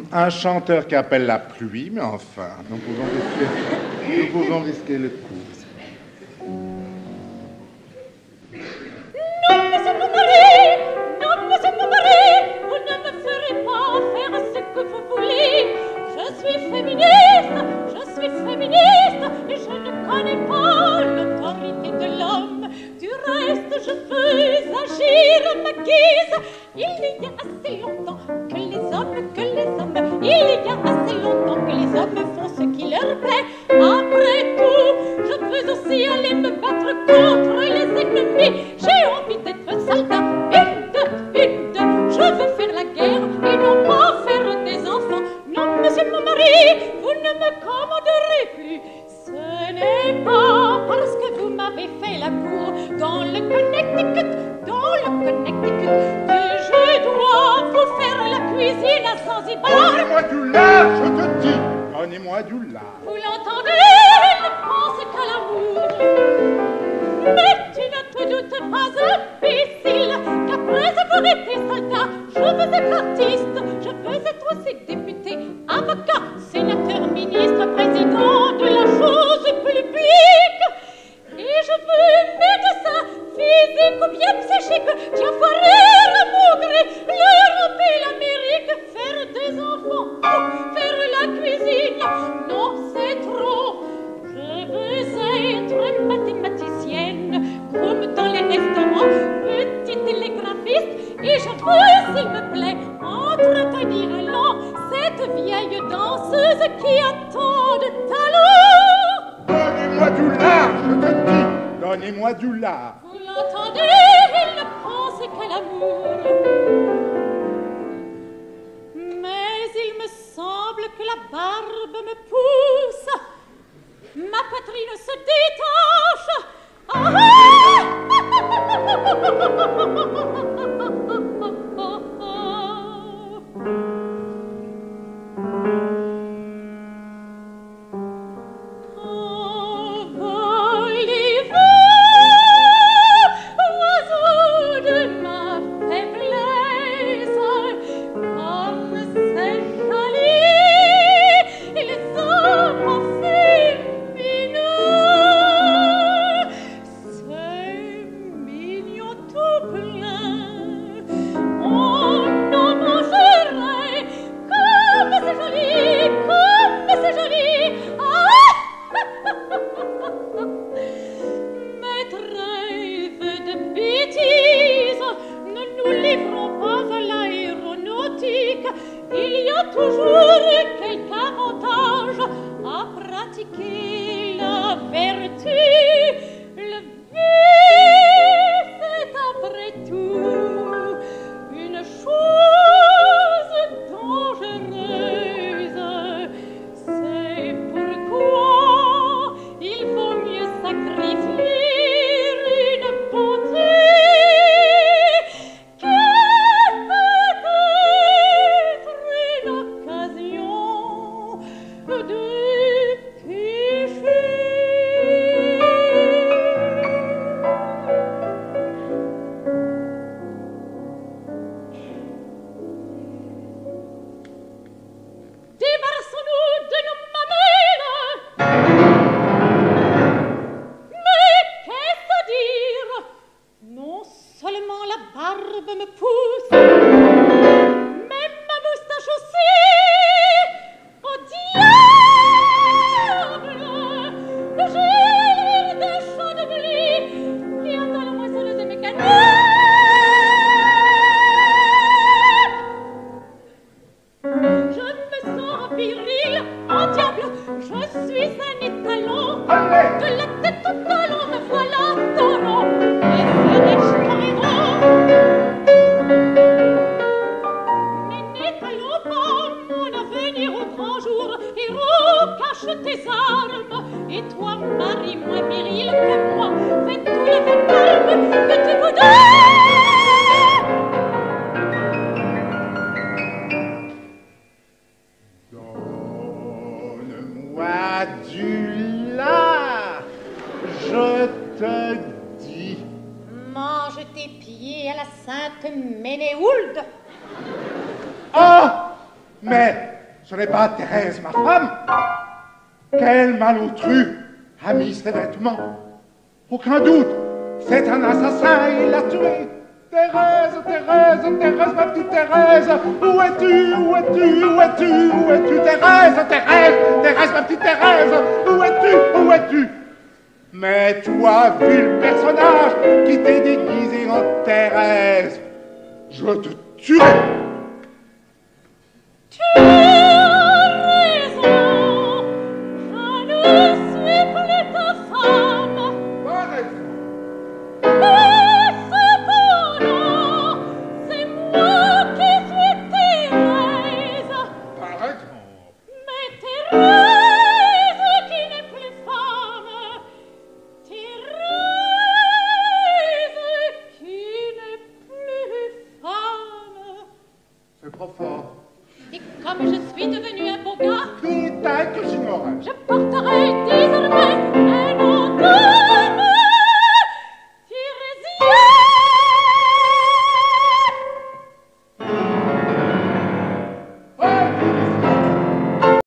Un chanteur qui appelle la pluie, mais enfin, nous pouvons risquer le coup. Non, monsieur mon mari, non, monsieur mon mari, vous ne me ferez pas faire ce que vous voulez. Je suis féministe, et je ne connais pas l'autorité de l'homme. Du reste, je veux agir à ma guise. Il y a assez longtemps que les hommes, il y a assez longtemps que les hommes font ce qui leur plaît. Après tout, je veux aussi aller me battre contre les ennemis. J'ai envie d'être soldat, je veux faire la guerre et non pas faire des enfants. Non, monsieur mon mari, vous ne me commanderez plus. Ce n'est pas parce que vous m'avez fait la cour dans le Connecticut, que je dois vous faire la cuisine à Zanzibar. Donnez-moi du lard, je te dis. Donnez-moi du lard. Vous l'entendez, il ne pense qu'à l'amour. Mais tu ne te doutes pas, imbécile, qu'après avoir été soldat, je veux être artiste, je veux être aussi député, avocat, sénateur, ministre, président de la chose publique. Et je veux médecin, physique ou bien psychique, diaphoré, ramoudré, l'Europe et l'Amérique, faire des enfants, faire la cuisine, non c'est trop. Je veux être mathématicienne, comme dans les restaurants, petite télégraphiste, et je veux, s'il me plaît, entretenir à l'an cette vieille danseuse qui a tant de talent. Donnez-moi du lard, je te dis. Donnez-moi du lard. Vous l'entendez, il ne pense qu'à l'amour. Mais il me semble que la barbe me pousse. Ma poitrine se détache. Il y a toujours quelque avantage à pratiquer la vertu. Le vice est après tout une chose dangereuse. C'est pourquoi il vaut mieux sacrifier une beauté me pousse, mais ma moustache aussi. Au diable, j'ai l'air d'un champ de blé qui attend la moissonneuse et mécanique. Je me sens viril, oh diable, je suis un étalon. De la tête au talon, me voilà taureau. Et serais-je ton héros? Héros, cache tes armes, et toi, mari moins viril que moi, fais tout le vacarme que tu voudrais. Donne-moi du lard, je te dis. Mange tes pieds à la sainte Ménéhoulde. Oh, mais Ce n'est pas Thérèse, ma femme. Quel malotru a mis ses vêtements? Aucun doute, c'est un assassin, il l'a tué. Thérèse, Thérèse, Thérèse, ma petite Thérèse, où es-tu, où es-tu, où es-tu, où es-tu, Thérèse, Thérèse, Thérèse, ma petite Thérèse, où es-tu, où es-tu? Mais toi, vil personnage, qui t'es déguisé en Thérèse, je te tuerai. Tu as raison, je ne suis plus ta femme. Pas raison. Et cependant, c'est moi qui suis Thérèse. Pas raison. Mais Thérèse qui n'est plus femme. Thérèse qui n'est plus femme. C'est trop fort. Et comme je suis devenue un beau gars, Détail que j'ignorais. je